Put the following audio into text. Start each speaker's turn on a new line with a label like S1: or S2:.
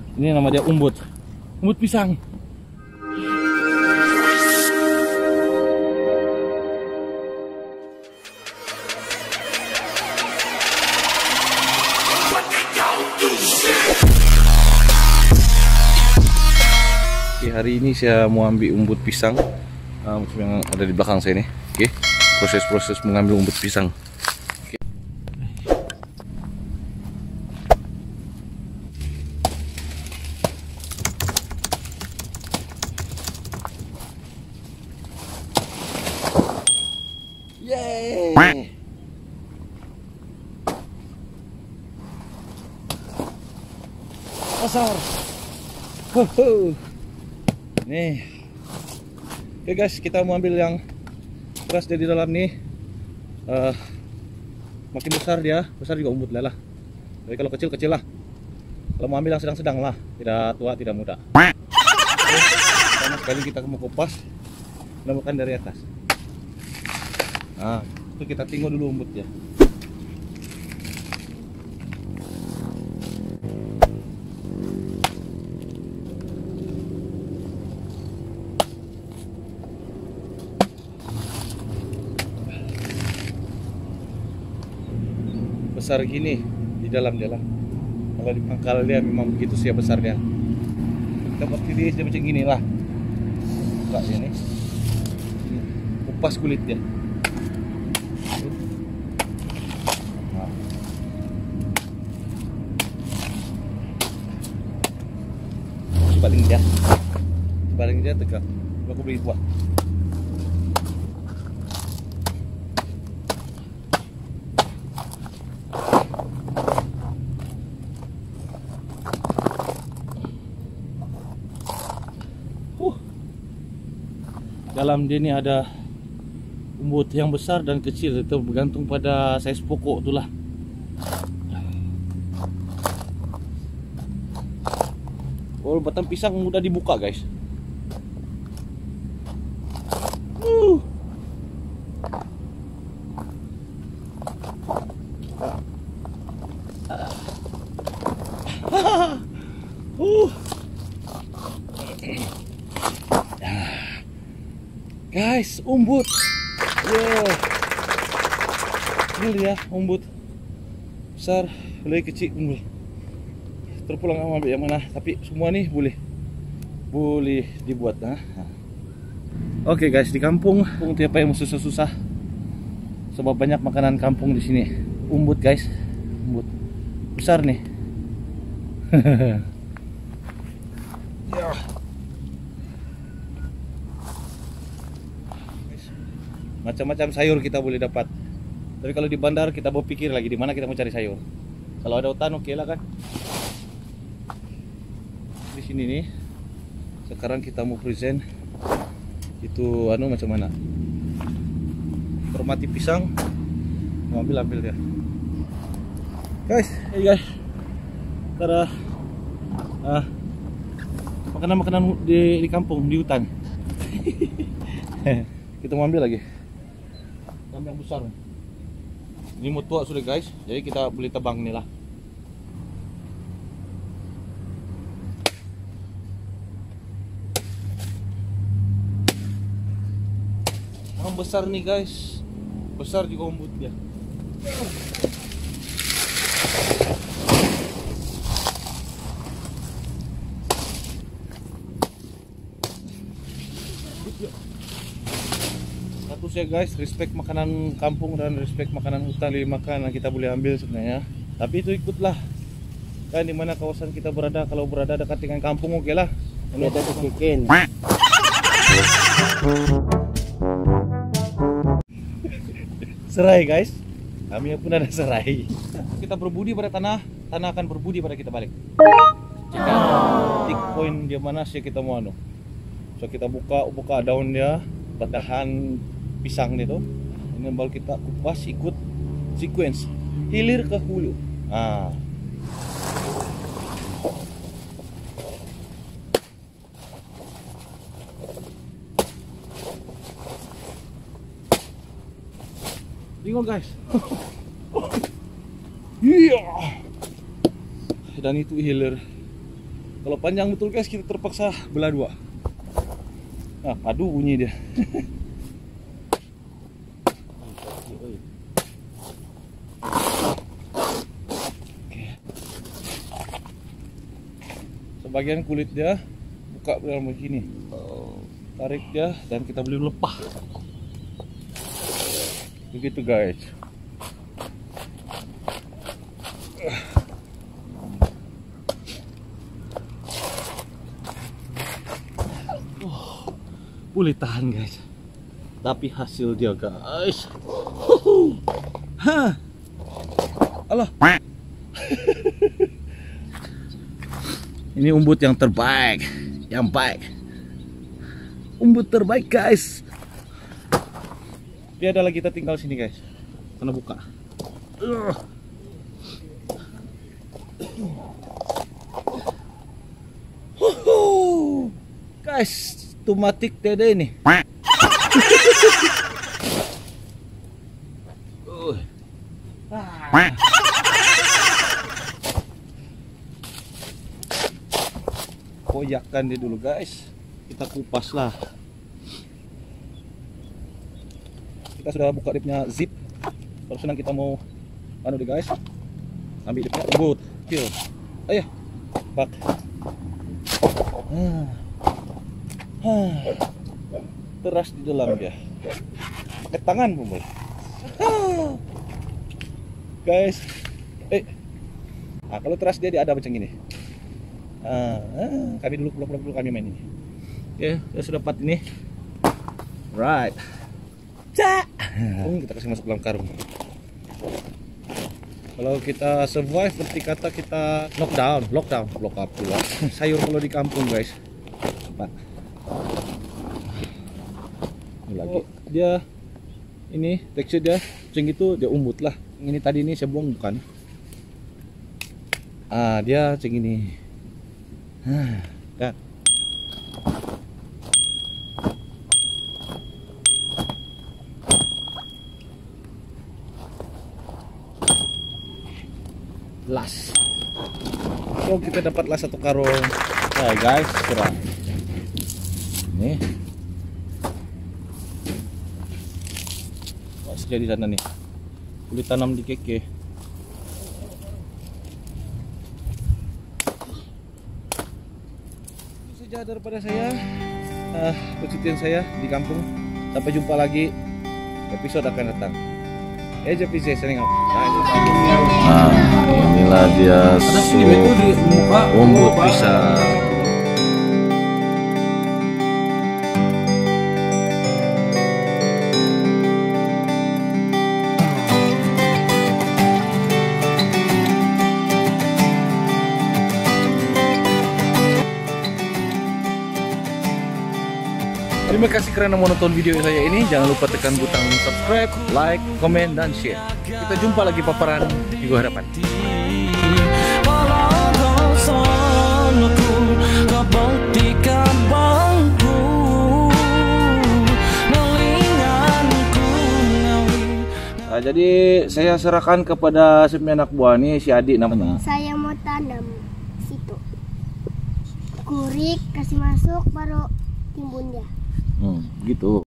S1: Ini nama dia umbut. Umbut pisang. Oke, hari ini saya mau ambil umbut pisang macam yang ada di belakang saya ini. Oke, proses-proses mengambil umbut pisang. Yeay! Besar. Nih. Oke guys, kita mau ambil yang keras dari dalam nih. Makin besar juga umbut lah. Jadi kalau kecil lah. Kalau mau ambil yang sedang-sedang lah, tidak tua, tidak muda. Sama sekali kita mau kupas, menemukan dari atas. Nah, itu kita tinggal dulu umbutnya. Besar gini di dalam dia lah. Kalau di pangkal dia memang begitu sih besarnya. Kita pasti dia macam gini lah. Buka ini. Kupas kulitnya. Nah. Baling dia tegak. Aku beli buah. Dalam dia ini ada umbut yang besar dan kecil, itu bergantung pada size pokok itulah. Oh, batang pisang mudah dibuka guys. Guys, umbut. Ini dia umbut besar, lebih kecil umbut. Terpulang ambil yang mana, tapi semua nih boleh dibuat. Oke guys, di kampung tiap yang susah-susah, sebab banyak makanan kampung di sini. Umbut guys, umbut besar nih. Ya. Macam-macam sayur kita boleh dapat. Tapi kalau di bandar kita mau pikir lagi di mana kita mau cari sayur. Kalau ada hutan oke lah kan. Di sini nih. Sekarang kita mau present itu macam mana? Hormati pisang. Mau ambil ya. Guys, guys. Tada. Makanan-makanan di kampung, di hutan. Kita mau ambil lagi. Yang besar. Ini mau tua sudah guys, jadi kita beli tebang nih lah. Yang besar nih guys, besar juga umbutnya. Satu ya guys, respect makanan kampung dan respect makanan hutan dimakan yang kita boleh ambil sebenarnya. Tapi itu ikutlah kan dimana kawasan kita berada. Kalau berada dekat dengan kampung oke lah. Ini ada bikin. Serai guys, kami pun ada serai. Kita berbudi pada tanah, tanah akan berbudi pada kita balik. Jika titik poin dia mana sih kita mau so kita buka daun dia, batahan pisang itu, ini baru kita kupas ikut sequence hilir ke hulu. Tengok guys. Iya. Dan itu hilir Kalau panjang betul guys, kita terpaksa belah dua. Nah, padu bunyi dia. Sebagian kulit dia buka dalam begini, tarik dia dan kita beli lepah. Begitu guys. Boleh tahan guys, tapi hasil dia guys, Allah. Ini umbut yang terbaik, yang baik, umbut terbaik guys. Tiada lagi, kita tinggal sini guys, karena buka. Guys, tumatik dede ini. Koyakkan dia dulu guys, kita kupas lah. Kita sudah buka dia punya zip. Baru senang kita mau anu deh guys, ambil dia punya umbut. Kill. Ayo, pak. Teras di dalam dia, pakai tangan pun boleh. Guys, kalau teras dia ada macam ini. Kami dulu kami main ini. Oke, ya sudah dapat ini. Right. Kita kasih masuk dalam karung. Kalau kita survive, seperti kata kita lock up pula. Sayur kalau di kampung guys. Cepat. Ini lagi. Dia ini tekstur dia macam itu, dia umbut lah. Ini tadi ini saya buang bukan. Dia macam ini. Kan. Las. So kita dapatlah satu karung. Nah guys, serang. Nih. Masih di sana nih. Kulit tanam di keke. Itu saja daripada saya. Percutian saya di kampung. Sampai jumpa lagi. Episode akan datang. JPZ sering inilah dia umbut pisang. Terima kasih karena menonton video saya ini. Jangan lupa tekan butang subscribe, like, komen, dan share. Kita jumpa lagi paparan minggu hadapan. Jadi saya serahkan kepada anak buah nih, si adik namanya.
S2: Saya mau tanam situ. Kurik kasih masuk baru timbun dia.
S1: Gitu.